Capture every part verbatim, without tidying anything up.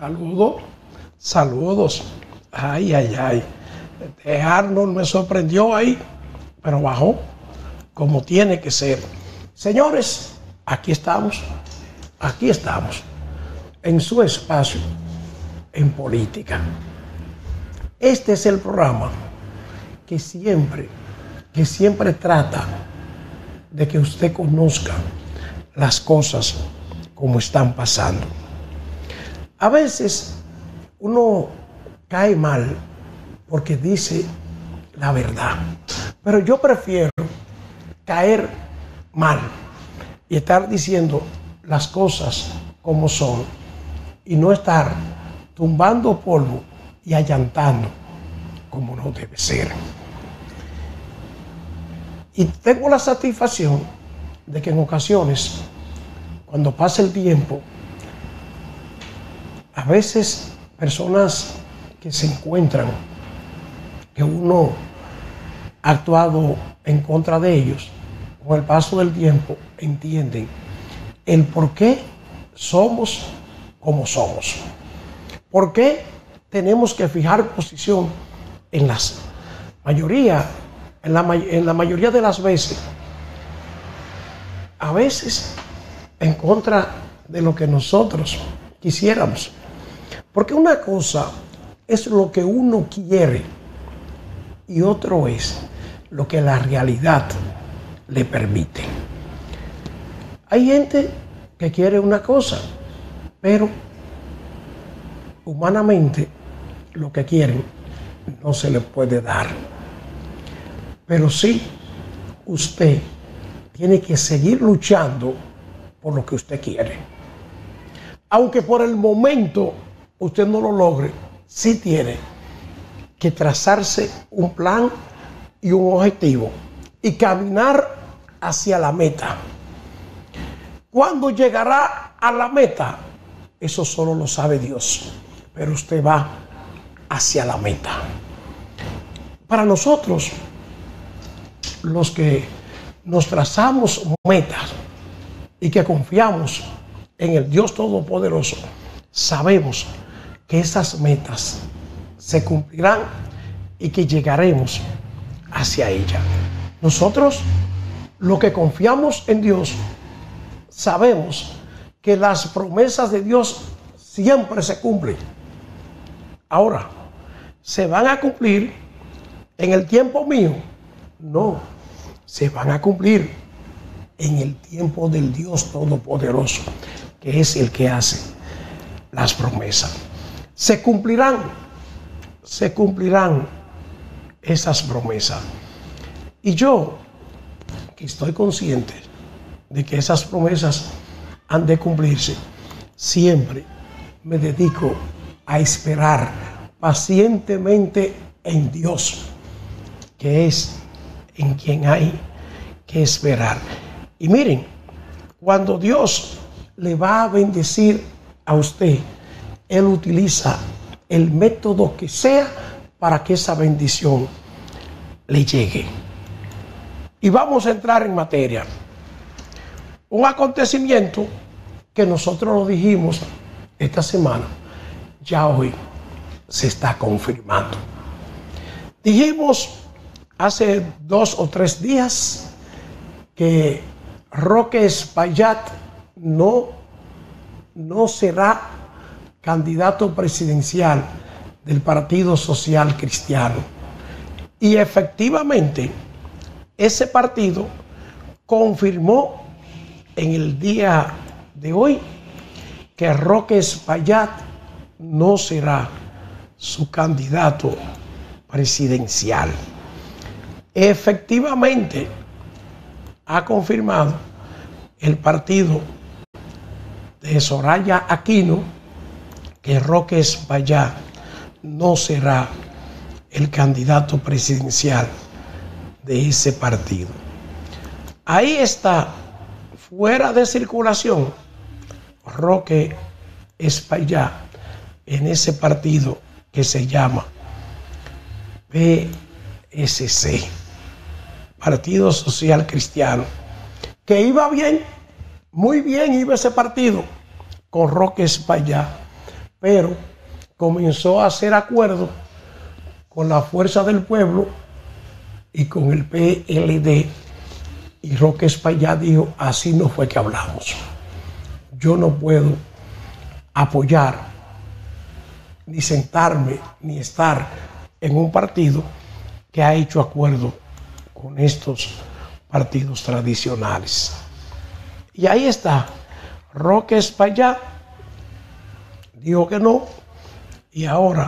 Saludos, saludos. Ay, ay, ay. Este Arnold me sorprendió ahí, pero bajó como tiene que ser. Señores, aquí estamos, aquí estamos, en su espacio, en política. Este es el programa que siempre, que siempre trata de que usted conozca las cosas como están pasando. A veces uno cae mal porque dice la verdad, pero yo prefiero caer mal y estar diciendo las cosas como son y no estar tumbando polvo y allantando como no debe ser. Y tengo la satisfacción de que en ocasiones, cuando pasa el tiempo, a veces personas que se encuentran, que uno ha actuado en contra de ellos, con el paso del tiempo entienden el por qué somos como somos. ¿Por qué tenemos que fijar posición en las mayoría, en la, en la mayoría de las veces? A veces en contra de lo que nosotros quisiéramos. Porque una cosa es lo que uno quiere y otro es lo que la realidad le permite. Hay gente que quiere una cosa, pero humanamente lo que quieren no se le puede dar. Pero sí, usted tiene que seguir luchando por lo que usted quiere. Aunque por el momento usted no lo logre, sí tiene que trazarse un plan y un objetivo y caminar hacia la meta. ¿Cuándo llegará a la meta? Eso solo lo sabe Dios, pero usted va hacia la meta. Para nosotros, los que nos trazamos metas y que confiamos en el Dios Todopoderoso, sabemos que esas metas se cumplirán y que llegaremos hacia ella. Nosotros, los que confiamos en Dios, sabemos que las promesas de Dios siempre se cumplen. Ahora, ¿se van a cumplir en el tiempo mío? No, se van a cumplir en el tiempo del Dios Todopoderoso, que es el que hace las promesas. Se cumplirán, se cumplirán esas promesas. Y yo, que estoy consciente de que esas promesas han de cumplirse, siempre me dedico a esperar pacientemente en Dios, que es en quien hay que esperar. Y miren, cuando Dios le va a bendecir a usted, Él utiliza el método que sea para que esa bendición le llegue. Y vamos a entrar en materia. Un acontecimiento que nosotros lo dijimos esta semana, ya hoy se está confirmando. Dijimos hace dos o tres días que Roque Espaillat no, no será candidato presidencial del Partido Social Cristiano. Y efectivamente, ese partido confirmó en el día de hoy que Roque Espaillat no será su candidato presidencial. Efectivamente, ha confirmado el partido de Soraya Aquino que Roque Espaillat no será el candidato presidencial de ese partido. Ahí está, fuera de circulación, Roque Espaillat en ese partido que se llama P S C, Partido Social Cristiano, que iba bien, muy bien iba ese partido con Roque Espaillat, pero comenzó a hacer acuerdos con la Fuerza del Pueblo y con el P L D, y Roque Espaillá dijo, así no fue que hablamos. Yo no puedo apoyar, ni sentarme, ni estar en un partido que ha hecho acuerdo con estos partidos tradicionales. Y ahí está, Roque Espaillá dijo que no, y ahora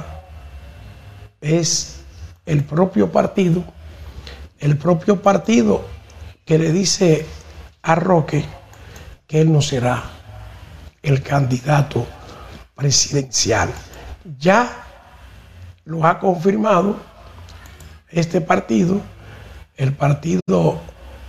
es el propio partido, el propio partido que le dice a Roque que él no será el candidato presidencial. Ya lo ha confirmado este partido, el Partido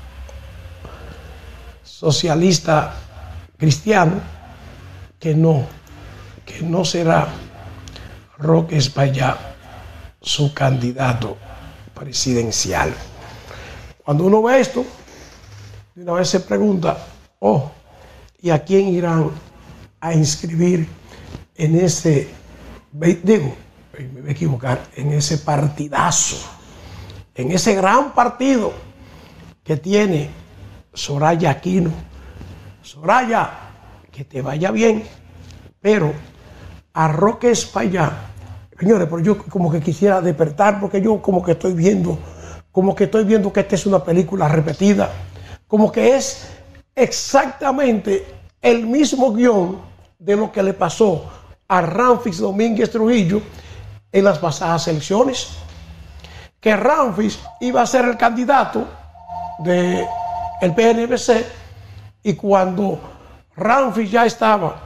Socialista Cristiano, que no, que no será Roque Espaillá su candidato presidencial. Cuando uno ve esto, de una vez se pregunta, oh, ¿y a quién irán a inscribir en ese, digo, me voy a equivocar, en ese partidazo, en ese gran partido que tiene Soraya Aquino? Soraya, que te vaya bien, pero a Roque Espaillá, señores, pero yo como que quisiera despertar, porque yo como que estoy viendo, como que estoy viendo que esta es una película repetida, como que es exactamente el mismo guión de lo que le pasó a Ramfis Domínguez Trujillo en las pasadas elecciones, que Ramfis iba a ser el candidato del P N V C, y cuando Ramfis ya estaba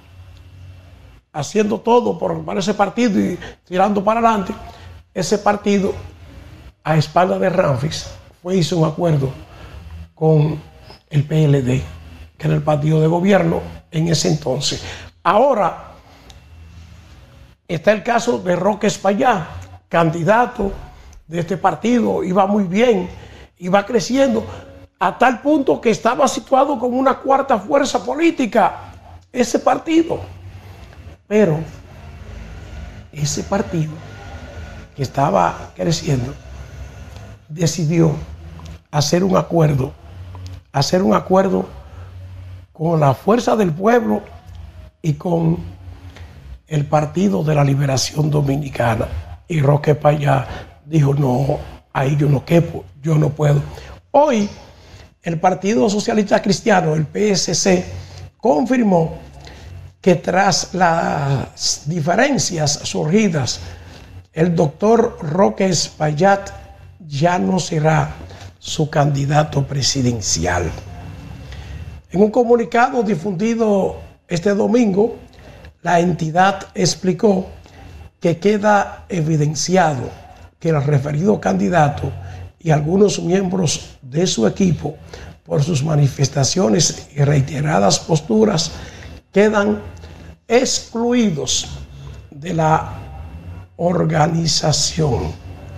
haciendo todo por, para ese partido y tirando para adelante, ese partido, a espalda de Ramfis, fue hizo un acuerdo con el P L D, que era el partido de gobierno en ese entonces. Ahora está el caso de Roque Espaillá, candidato de este partido, iba muy bien, iba creciendo, a tal punto que estaba situado como una cuarta fuerza política, ese partido. Pero ese partido que estaba creciendo decidió hacer un acuerdo, hacer un acuerdo con la Fuerza del Pueblo y con el Partido de la Liberación Dominicana. Y Roque Espaillá dijo, no, ahí yo no quepo, yo no puedo. Hoy el Partido Socialista Cristiano, el P S C, confirmó que tras las diferencias surgidas, el doctor Roque Espaillá ya no será su candidato presidencial. En un comunicado difundido este domingo, la entidad explicó que queda evidenciado que el referido candidato y algunos miembros de su equipo, por sus manifestaciones y reiteradas posturas, quedan excluidos de la organización.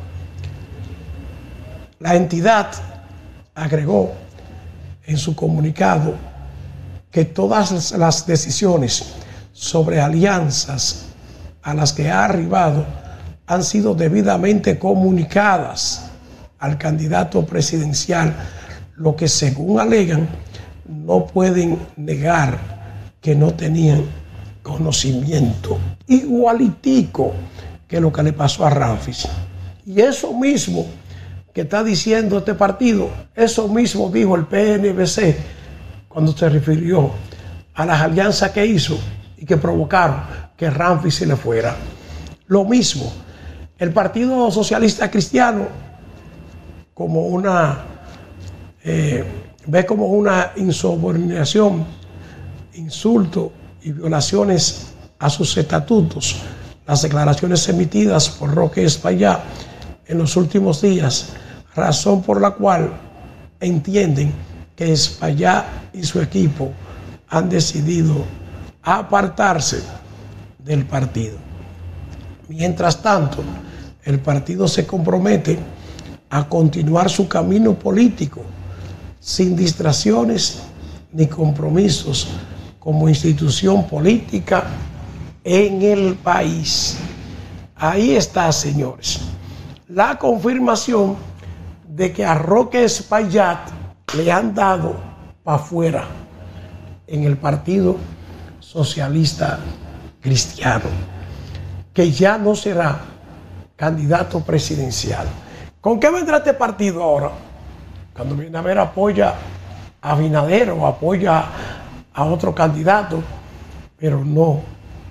La entidad agregó en su comunicado que todas las decisiones sobre alianzas a las que ha arribado han sido debidamente comunicadas al candidato presidencial, lo que según alegan no pueden negar que no tenían conocimiento, igualitico que lo que le pasó a Ramfis. Y eso mismo que está diciendo este partido, eso mismo dijo el P N V C cuando se refirió a las alianzas que hizo y que provocaron que Ramfis se le fuera. Lo mismo, el Partido Socialista Cristiano como una eh, ve como una insubordinación, insulto y violaciones a sus estatutos las declaraciones emitidas por Roque Espaillá en los últimos días, razón por la cual entienden que Espaillá y su equipo han decidido apartarse del partido. Mientras tanto, el partido se compromete a continuar su camino político sin distracciones ni compromisos como institución política en el país. Ahí está, señores, la confirmación de que a Roque Espaillat le han dado para afuera en el Partido Socialista Cristiano, que ya no será candidato presidencial. ¿Con qué vendrá este partido ahora? Cuando viene a ver, apoya a Abinader o apoya a otro candidato, pero no,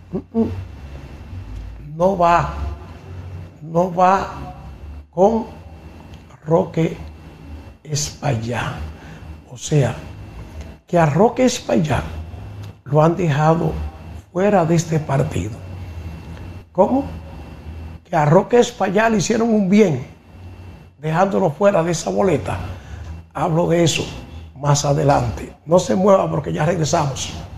no va, no va con Roque Espaillat. O sea, que a Roque Espaillat lo han dejado fuera de este partido. ¿Cómo? Que a Roque Espaillat le hicieron un bien dejándolo fuera de esa boleta. Hablo de eso más adelante. No se mueva porque ya regresamos.